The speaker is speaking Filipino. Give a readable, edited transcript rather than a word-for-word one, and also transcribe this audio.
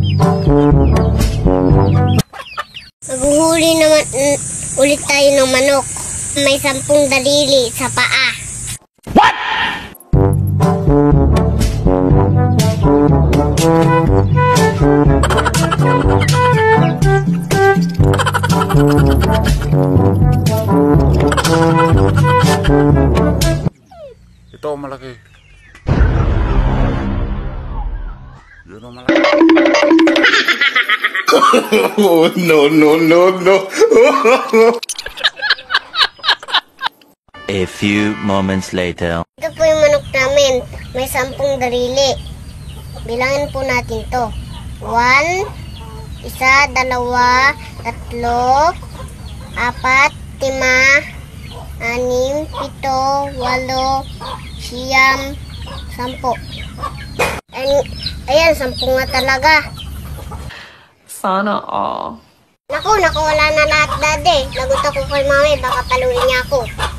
Maghuhuli naman ulit tayo ng manok. May 10 daliri sa paa. What? Ito malaki. Yun ang malaki. Oh, no. A few moments later. Ito po yung manok namin. May 10 daliri. Bilangin po natin to. 1, 1, 2, 3, 4, 5, 6, 7, 8, 9, 10. Ayan, 10 nga talaga. Sana all. Naku, wala na lahat, Daddy. Lagot ako kay Mami, baka paluin niya ako.